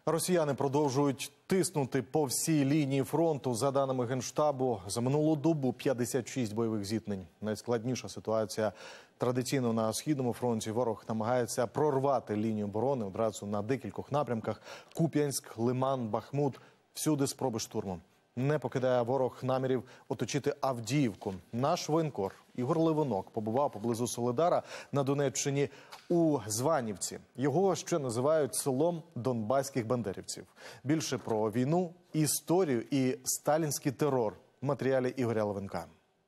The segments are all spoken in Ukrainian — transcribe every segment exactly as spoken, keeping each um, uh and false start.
Росіяни продовжують тиснути по всій лінії фронту. За даними Генштабу, за минулу добу п'ятдесят шість бойових зіткнень. Найскладніша ситуація традиційно на Східному фронті. Ворог намагається прорвати лінію оборони одразу на декількох напрямках. Куп'янськ, Лиман, Бахмут – всюди спроби штурму. Не покидає ворог намірів оточити Авдіївку. Наш воєнкор Ігор Левинок побував поблизу Солидара на Донеччині у Званівці. Його ще називають селом донбаських бандерівців. Більше про війну, історію і сталінський терор в матеріалі Ігоря Левинка.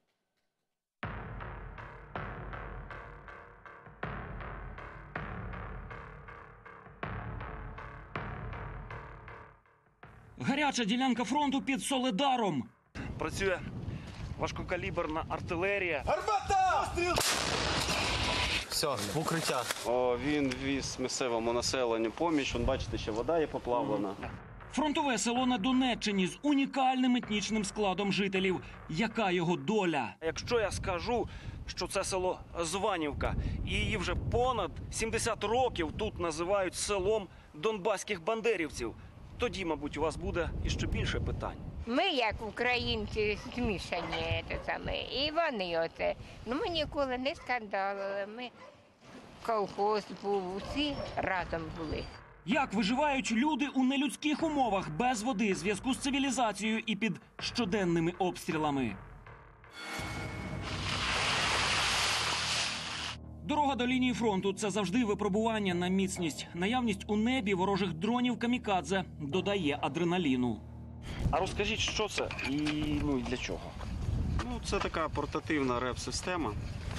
Гаряча ділянка фронту під Солидаром. Працює важкокаліберна артилерія. Гармата! Постріл! Все, в укриття. О, він віз місцевому населенню поміч. Вон, бачите, ще вода є поплавлена. Фронтове село на Донеччині з унікальним етнічним складом жителів. Яка його доля? Якщо я скажу, що це село Званівка, і її вже понад сімдесят років тут називають селом донбаських бандерівців, тоді, мабуть, у вас буде іще більше питань. Ми, як українці, змішані, те саме, і вони оце. Ну, ми ніколи не скандалили, ми колхоз був, усі разом були. Як виживають люди у нелюдських умовах, без води, зв'язку з цивілізацією і під щоденними обстрілами? Дорога до лінії фронту – це завжди випробування на міцність. Наявність у небі ворожих дронів камікадзе додає адреналіну. А розкажіть, що це і, ну, і для чого? Ну, це така портативна реп-система,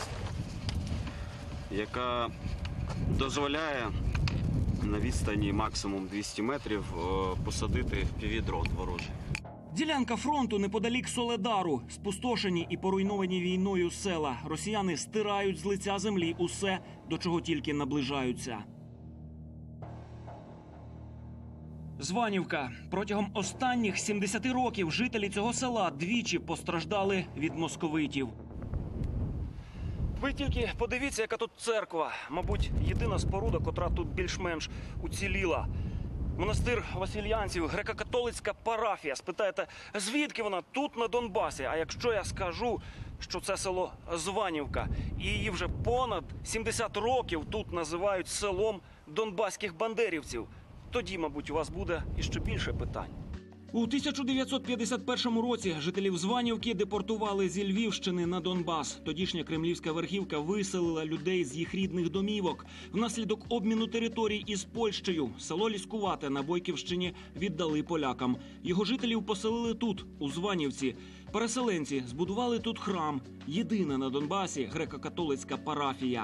яка дозволяє на відстані максимум двісті метрів посадити півдрон ворожий. Ділянка фронту неподалік Солидару. Спустошені і поруйновані війною села. Росіяни стирають з лиця землі усе, до чого тільки наближаються. Званівка. Протягом останніх сімдесяти років жителі цього села двічі постраждали від московитів. Ви тільки подивіться, яка тут церква. Мабуть, єдина споруда, котра тут більш-менш уціліла. Монастир Васильянців, греко-католицька парафія. Спитаєте, звідки вона? Тут, на Донбасі. А якщо я скажу, що це село Званівка, і її вже понад сімдесят років тут називають селом донбаських бандерівців, тоді, мабуть, у вас буде іще більше питань. У тисяча дев'ятсот п'ятдесят першому році жителів Званівки депортували зі Львівщини на Донбас. Тодішня кремлівська верхівка виселила людей з їх рідних домівок. Внаслідок обміну територій із Польщею село Ліскувате на Бойківщині віддали полякам. Його жителів поселили тут, у Званівці. Переселенці збудували тут храм. Єдина на Донбасі греко-католицька парафія.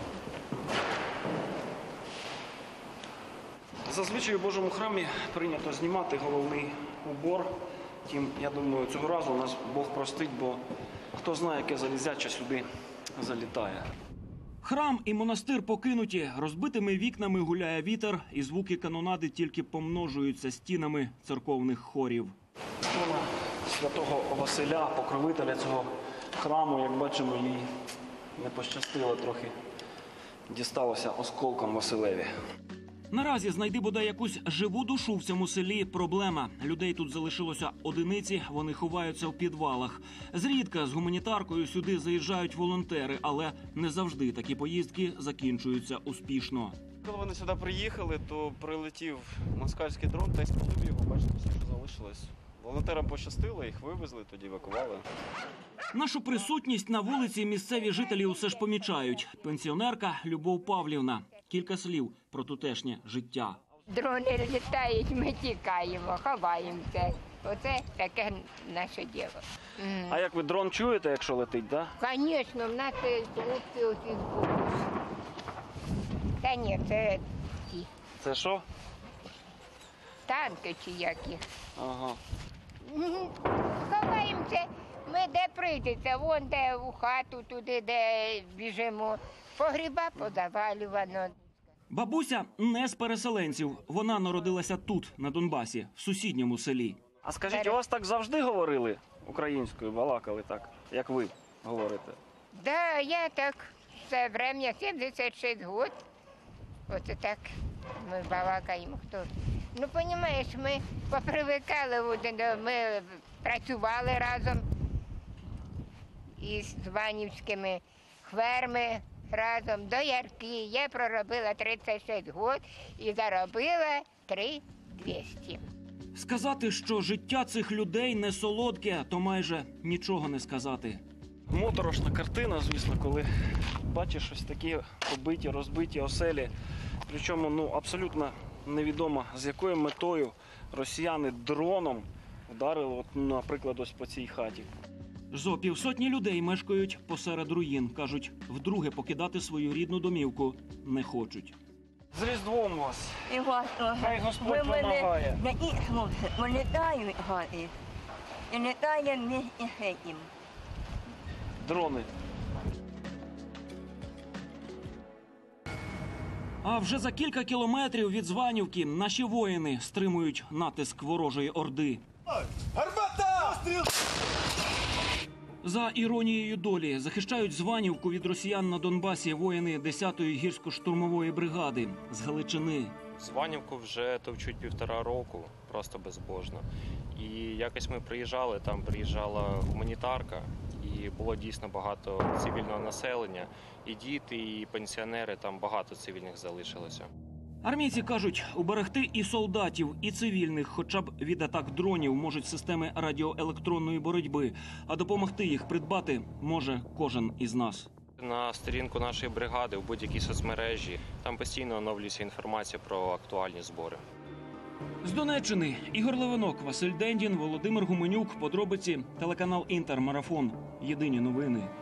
Зазвичай у Божому храмі прийнято знімати головний убор. Тим, я думаю, цього разу нас Бог простить, бо хто знає, яке залізяче сюди залітає. Храм і монастир покинуті. Розбитими вікнами гуляє вітер, і звуки канонади тільки помножуються стінами церковних хорів. Ікона святого Василя, покровителя цього храму, як бачимо, їй не пощастило трохи. Дісталося осколком Василеві. Наразі знайди бодай якусь живу душу в цьому селі – проблема. Людей тут залишилося одиниці, вони ховаються в підвалах. Зрідка з гуманітаркою сюди заїжджають волонтери, але не завжди такі поїздки закінчуються успішно. Коли вони сюди приїхали, то прилетів москальський дрон та й спалив його, бачите, все, що залишилось. Волонтерам пощастило, їх вивезли, тоді евакували. Нашу присутність на вулиці місцеві жителі усе ж помічають. Пенсіонерка Любов Павлівна. Кілька слів про тутешнє життя. Дрони літають, ми тікаємо, ховаємося. Оце таке наше діло. А як ви дрон чуєте, якщо летить, так? Да? Звісно, в нас хлопці усі збоку. Та ні, це ті Це що? танки чи які. Ага. Ховаємося, ми де прийдеться, вон де у хату, туди, де біжимо. Погріба позавалювано. Бабуся не з переселенців. Вона народилася тут, на Донбасі, в сусідньому селі. А скажіть, у вас так завжди говорили українською, балакали так, як ви говорите? Да, я так все время, сімдесят шість років, оце так Ми балакаємо, хто. Ну, розумієш, ми попривикали, один до- ми працювали разом із Званівськими хверми разом до Ярки. Я проробила тридцять шість років і заробила три тисячі двісті. Сказати, що життя цих людей не солодке, то майже нічого не сказати. Моторошна картина, звісно, коли бачиш ось такі побиті, розбиті оселі. Причому ну, абсолютно невідомо, з якою метою росіяни дроном вдарили, от, наприклад, ось по цій хаті. Зо півсотні людей мешкають посеред руїн. Кажуть, вдруге покидати свою рідну домівку не хочуть. З Різдвом вас! І вас теж. Хай Господь Ви мене помагає. не і хлопці, вони дають гарі. І не дає мені і гетім. Дрони. А вже за кілька кілометрів від Званівки наші воїни стримують натиск ворожої орди. За іронією долі захищають Званівку від росіян на Донбасі воїни десятої гірсько-штурмової бригади з Галичини. Званівку вже товчуть півтора року, просто безбожно. І якось ми приїжджали, там приїжджала гуманітарка, і було дійсно багато цивільного населення. І діти, і пенсіонери, там багато цивільних залишилося. Армійці кажуть, уберегти і солдатів, і цивільних хоча б від атак дронів можуть системи радіоелектронної боротьби, а допомогти їх придбати може кожен із нас. На сторінку нашої бригади в будь-якій соцмережі там постійно оновлюється інформація про актуальні збори. З Донеччини Ігор Левинок, Василь Дендін, Володимир Гуменюк. Подробиці телеканал Інтер. Марафон. Єдині новини.